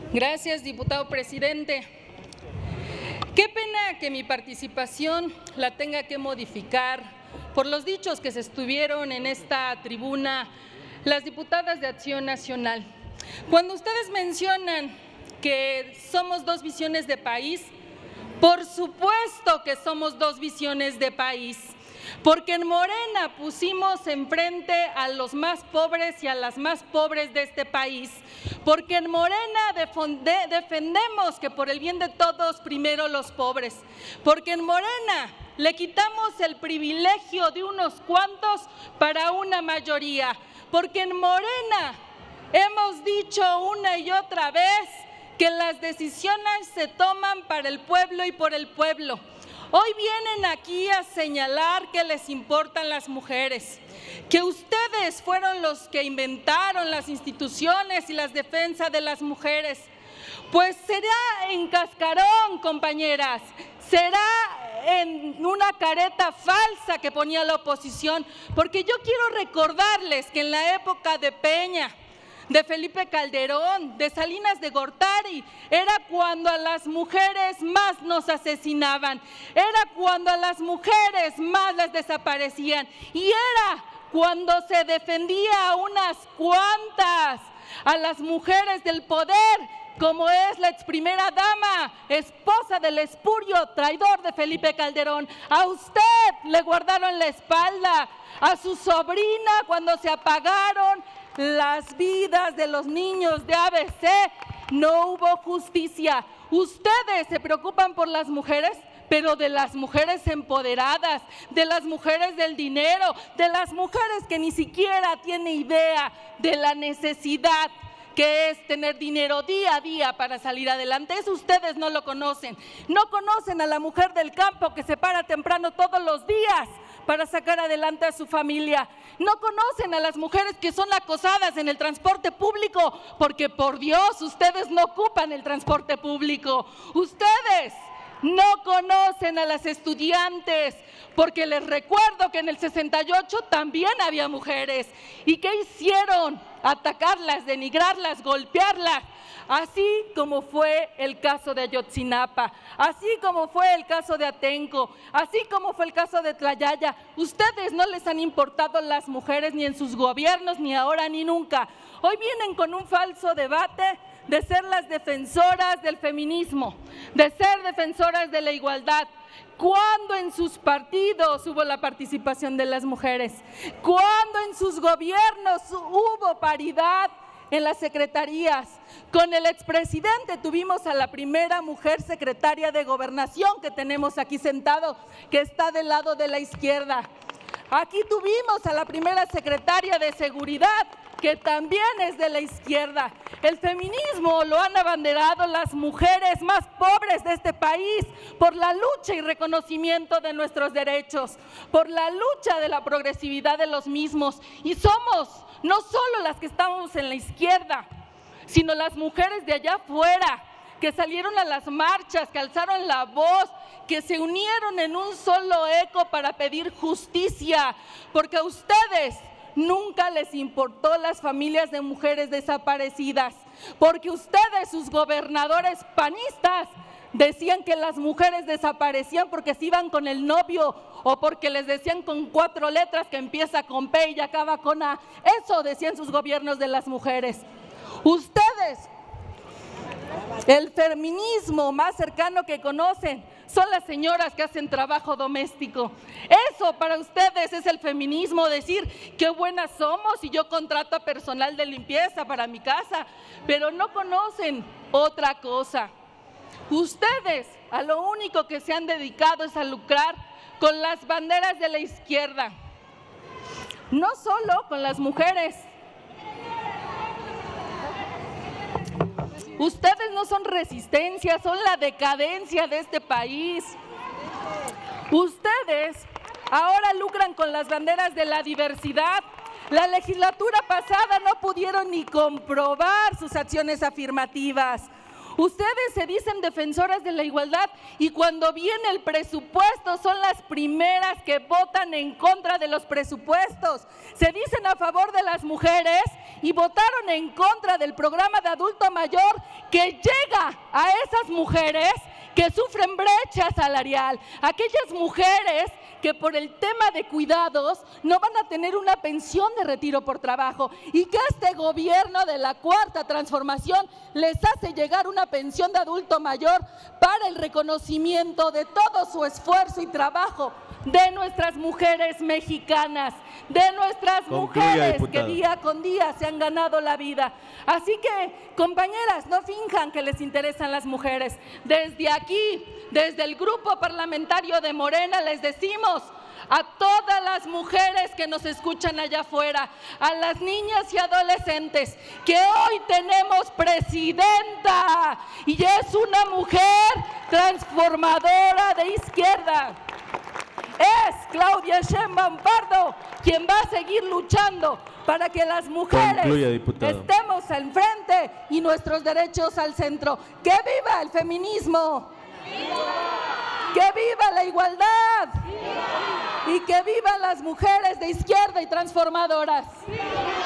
Gracias, diputado presidente. Qué pena que mi participación la tenga que modificar por los dichos que se estuvieron en esta tribuna las diputadas de Acción Nacional. Cuando ustedes mencionan que somos dos visiones de país, por supuesto que somos dos visiones de país, porque en Morena pusimos enfrente a los más pobres y a las más pobres de este país, porque en Morena defendemos que por el bien de todos primero los pobres, porque en Morena le quitamos el privilegio de unos cuantos para una mayoría, porque en Morena hemos dicho una y otra vez que las decisiones se toman para el pueblo y por el pueblo. Hoy vienen aquí a señalar que les importan las mujeres, que ustedes fueron los que inventaron las instituciones y las defensas de las mujeres. Pues será en cascarón, compañeras, será en una careta falsa que ponía la oposición, porque yo quiero recordarles que en la época de Peña, de Felipe Calderón, de Salinas de Gortari, era cuando a las mujeres más nos asesinaban, era cuando a las mujeres más las desaparecían y era cuando se defendía a unas cuantas, a las mujeres del poder, como es la ex primera dama, esposa del espurio traidor de Felipe Calderón. A usted le guardaron la espalda, a su sobrina cuando se apagaron las vidas de los niños de ABC, no hubo justicia. Ustedes se preocupan por las mujeres, pero de las mujeres empoderadas, de las mujeres del dinero, de las mujeres que ni siquiera tienen idea de la necesidad que es tener dinero día a día para salir adelante. Eso ustedes no lo conocen. No conocen a la mujer del campo que se para temprano todos los días para sacar adelante a su familia. No conocen a las mujeres que son acosadas en el transporte público, porque por Dios, ustedes no ocupan el transporte público. Ustedes no conocen a las estudiantes, porque les recuerdo que en el 68 también había mujeres. ¿Y qué hicieron? Atacarlas, denigrarlas, golpearlas. Así como fue el caso de Ayotzinapa, así como fue el caso de Atenco, así como fue el caso de Tlayaya. Ustedes no les han importado las mujeres ni en sus gobiernos, ni ahora ni nunca. Hoy vienen con un falso debate de ser las defensoras del feminismo, de ser defensoras de la igualdad. ¿Cuándo en sus partidos hubo la participación de las mujeres? ¿Cuándo en sus gobiernos hubo paridad en las secretarías? Con el expresidente tuvimos a la primera mujer secretaria de Gobernación que tenemos aquí sentado, que está del lado de la izquierda. Aquí tuvimos a la primera secretaria de Seguridad, que también es de la izquierda. El feminismo lo han abanderado las mujeres más pobres de este país por la lucha y reconocimiento de nuestros derechos, por la lucha de la progresividad de los mismos. Y somos no solo las que estamos en la izquierda, sino las mujeres de allá afuera, que salieron a las marchas, que alzaron la voz, que se unieron en un solo eco para pedir justicia, porque a ustedes nunca les importó las familias de mujeres desaparecidas, porque ustedes, sus gobernadores panistas, decían que las mujeres desaparecían porque se iban con el novio o porque les decían con 4 letras que empieza con P y acaba con A. Eso decían sus gobiernos de las mujeres. Ustedes, el feminismo más cercano que conocen son las señoras que hacen trabajo doméstico. Eso para ustedes es el feminismo, decir qué buenas somos y yo contrato a personal de limpieza para mi casa, pero no conocen otra cosa. Ustedes a lo único que se han dedicado es a lucrar con las banderas de la izquierda, no solo con las mujeres. Ustedes no son resistencia, son la decadencia de este país. Ustedes ahora lucran con las banderas de la diversidad. La legislatura pasada no pudieron ni comprobar sus acciones afirmativas. Ustedes se dicen defensoras de la igualdad y cuando viene el presupuesto son las primeras que votan en contra de los presupuestos. Se dicen a favor de las mujeres y votaron en contra del programa de adulto mayor que llega a esas mujeres que sufren brecha salarial, aquellas mujeres que por el tema de cuidados no van a tener una pensión de retiro por trabajo y que este gobierno de la Cuarta Transformación les hace llegar una pensión de adulto mayor para el reconocimiento de todo su esfuerzo y trabajo de nuestras mujeres mexicanas, de nuestras mujeres que día con día se han ganado la vida. Así que, compañeras, no finjan que les interesan las mujeres. Desde aquí, desde el grupo parlamentario de Morena, les decimos a todas las mujeres que nos escuchan allá afuera, a las niñas y adolescentes, que hoy tenemos presidenta y es una mujer transformadora de izquierda. Es Claudia Sheinbaum Pardo quien va a seguir luchando para que las mujeres estemos al frente y nuestros derechos al centro. ¡Que viva el feminismo! ¡Viva! ¡Que viva la igualdad! ¡Viva! Y que vivan las mujeres de izquierda y transformadoras. ¡Viva!